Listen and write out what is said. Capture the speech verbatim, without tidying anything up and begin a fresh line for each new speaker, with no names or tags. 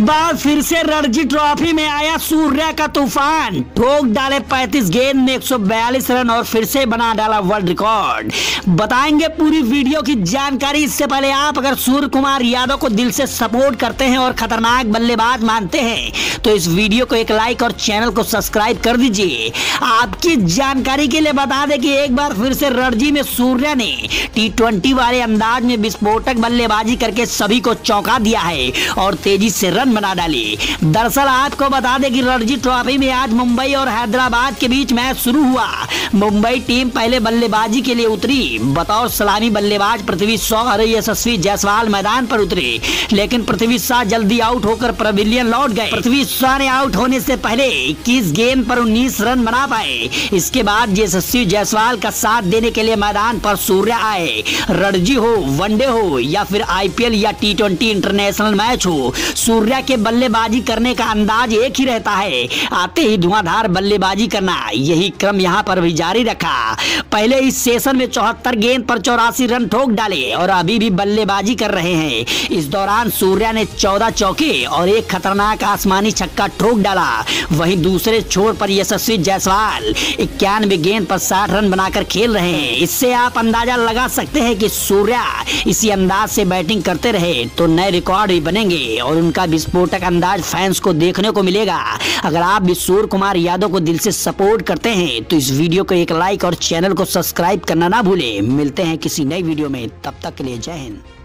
बाद फिर से रणजी ट्रॉफी में आया सूर्या का तूफान, ठोक डाले पैंतीस गेंद में एक सौ बयालीस रन और फिर से बना डाला वर्ल्ड रिकॉर्ड। बताएंगे पूरी वीडियो की जानकारी। इससे पहले आप अगर सूर्य कुमार यादव को दिल से सपोर्ट करते हैं और खतरनाक बल्लेबाज मानते हैं तो इस वीडियो को एक लाइक और चैनल को सब्सक्राइब कर दीजिए। आपकी जानकारी के लिए बता दें कि एक बार फिर से रणजी में सूर्या ने टी ट्वेंटी वाले अंदाज में विस्फोटक बल्लेबाजी करके सभी को चौंका दिया है और तेजी से रन बना डाली। दरअसल आपको बता दें कि रणजी ट्रॉफी में आज मुंबई और हैदराबाद के बीच मैच शुरू हुआ। मुंबई टीम पहले बल्लेबाजी के लिए उतरी। बतौर सलामी बल्लेबाज पृथ्वी शॉ और यशस्वी जायसवाल मैदान पर उतरे, लेकिन पृथ्वी शॉ जल्दी आउट होकर पवेलियन लौट गए। पृथ्वी शॉ ने आउट होने से पहले इक्कीस गेंद पर उन्नीस रन बना पाए। इसके बाद यशस्वी जायसवाल का साथ देने के लिए मैदान पर सूर्या आए। रणजी हो, वनडे हो या फिर आईपीएल या टी ट्वेंटी इंटरनेशनल मैच हो, सूर्या के बल्लेबाजी करने का अंदाज एक ही रहता है, आते ही धुआंधार बल्लेबाजी करना। यही क्रम यहां पर भी जारी रखा। पहले इस सेशन में चौहत्तर गेंद पर चौरासी रन ठोक डाले और अभी भी बल्लेबाजी कर रहे हैं। इस दौरान सूर्या ने चौदह चौके और एक खतरनाक आसमानी छक्का ठोक डाला। वहीं दूसरे छोर पर यशस्वी जायसवाल इक्यानवे गेंद पर साठ रन बनाकर खेल रहे हैं। इससे आप अंदाजा लगा सकते हैं कि सूर्या इसी अंदाज से बैटिंग करते रहे तो नए रिकॉर्ड भी बनेंगे और उनका विस्फोटक अंदाज फैंस को देखने को मिलेगा। अगर आप भी सूर्य कुमार यादव को दिल से सपोर्ट करते हैं तो इस वीडियो को एक लाइक और चैनल को सब्सक्राइब करना ना भूलें। मिलते हैं किसी नई वीडियो में, तब तक के लिए जय हिंद।